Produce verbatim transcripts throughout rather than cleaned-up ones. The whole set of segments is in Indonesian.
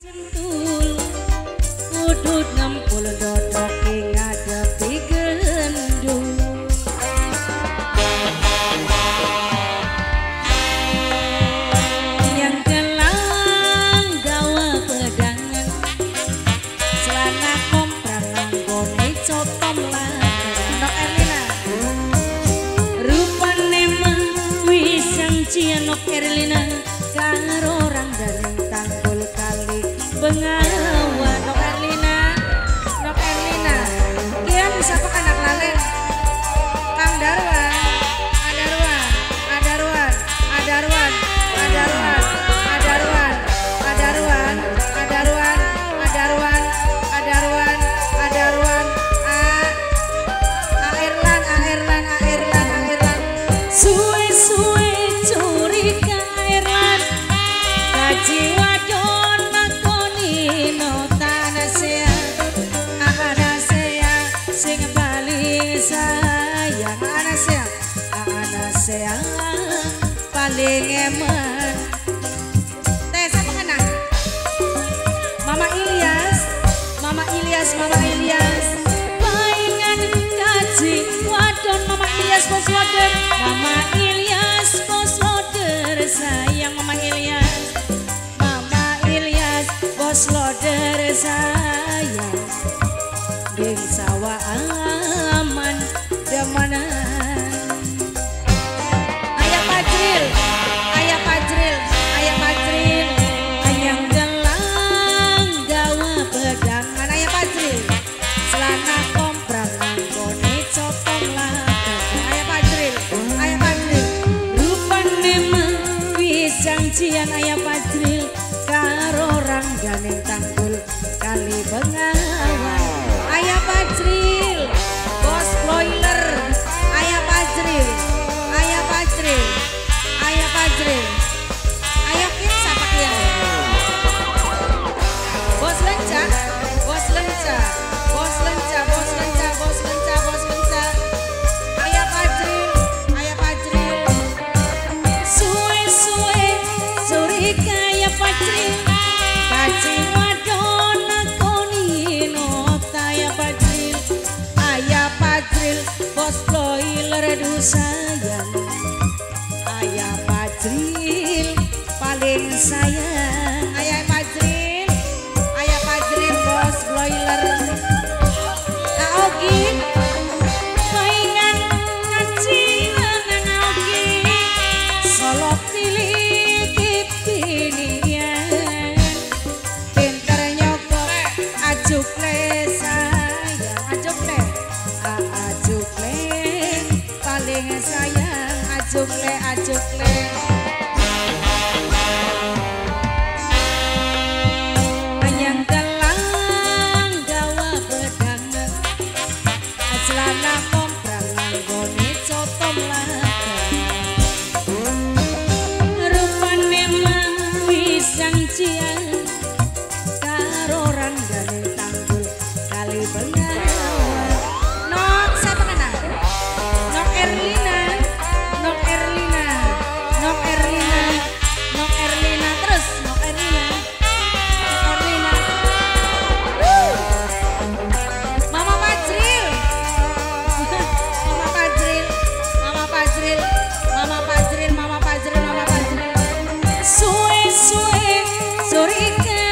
Sentul udut nempul dodok ngadepi gendul yang gelang gawa pedangan celana komprang nganggone cotom latar nok Erlina rupane mah wisang cian nok Erlina karo orang daring tanggul kali bengawa nok Erlina nok Erlina kian bisa pak anak lalen Kang Darwan Adarwan Adarwan Adarwan Adarwan Adarwan Adarwan Adarwan Adarwan Adarwan Adarwan A A Erlan A Erlan A Erlan A Erlan suwe suwe curiga Erlan kaji wadon makoni no tanasea anasea sing paling sayang anasea anasea paling eman teh siapa kena Mama Ilyas Mama Ilyas Mama Ilyas paingan kaji wadon Mama Ilyas bos loader Mama Ilyas bos loader sayang Mama Ilyas Mama Ilyas bos loader sayang ding sawah aman demanan ayah Fajril ayah Fajril ayah Fajril ayang gelang gawa pedangan ayah Fajril celana komprang nganggone cotong latar ayah Fajril ayah Fajril rupane mah wisang cian ayah Fajril karo orang ganing tanggul kali bengawan ayah Fajril bos broiler ayah Fajril ayah Fajril ayah Fajril ayah kim siapa yang bos lenca bos lenca bos lenca bos lenca bos lenca bos lenca ayah Fajril ayah Fajril suwe suwe surika ayah Fajril kaji wadon nakoni nota ayah Fajril ayah Fajril bos broiler du sayang ayah Fajril paling sayang ayah Fajril ayah Fajril bos broiler Aogi mainan ngaji ngan Aogi solok pilih kipinian pinter nyokok ajuk le sayang ajuk le ajuk le paling sayang ajuk le ajuk le ayang gelang gawa pedangan celana komprang nganggone cotom latar rupane mah wisang cian karo orang ganing tanggul kali bengawan nok siapa kena nok Erlina nok Erlina nok Erlina nok Erlina terus nok Erlina nok Erlina Wuh. Mama Fajril Mama Fajril Mama Fajril Mama Fajril Mama Fajril Mama Fajril suwe suwe surika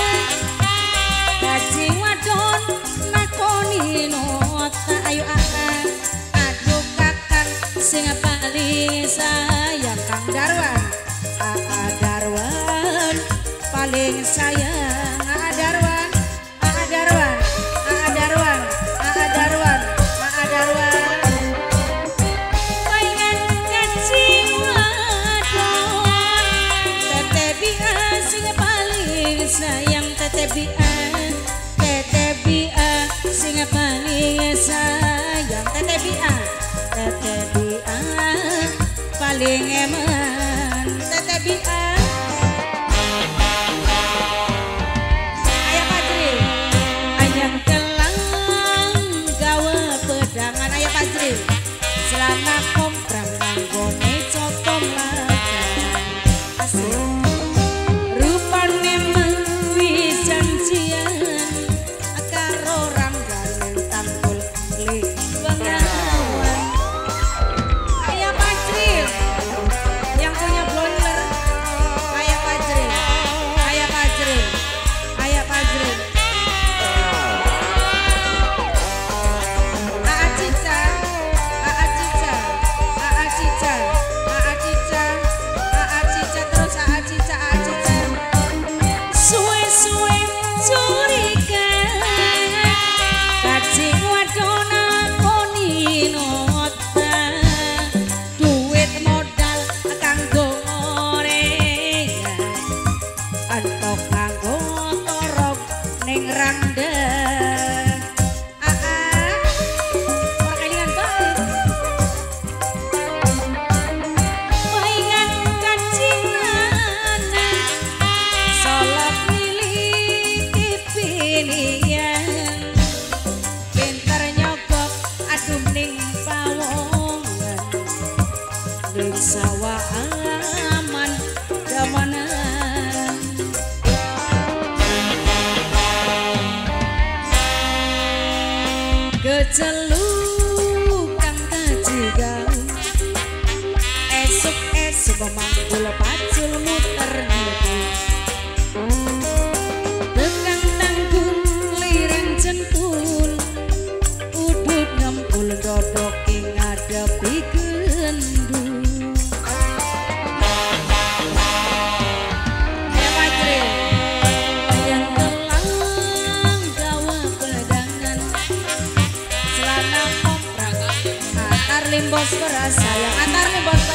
kaji wadon nakoni nota ayo akang aduh kakang sing paling sayang Kang Darwan Aa Darwan paling sayang Aa Darwan Aa Darwan Aa Darwan Aa Darwan Aa Darwan paingan kaji wadon Tete Bia sing paling sayang Tete Bia Tete Bia sing paling sayang Tete Bia Tete Bia paling eman Tete Bia ayah Fajril ayang gelang gawa pedangan ayah Fajril celana komprang nganggone cotom latar asik rupane mah celukan kajigang esuk-esuk memanggul pacul muter niku bekang tanggul liring jentul udut ngempul dodok ing ngadepi gendul. Limbos beras sayang antar limbos